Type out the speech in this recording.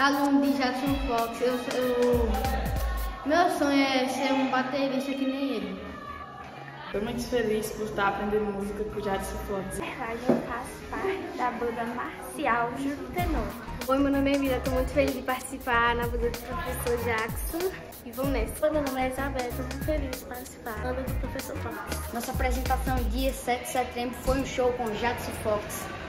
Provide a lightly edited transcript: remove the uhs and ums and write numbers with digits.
aluno de Jackson Fox. Meu sonho é ser um baterista que nem ele. Estou muito feliz por estar aprendendo música com o Jackson Fox. Na verdade, eu faço parte da banda marcial Júlio Tenor. Oi, meu nome é Mira, estou muito feliz de participar na banda do professor Jackson e vamos nessa. Oi, meu nome é Isabel, estou muito feliz de participar da banda do professor Fox. Nossa apresentação dia 7 de setembro foi um show com Jackson Fox.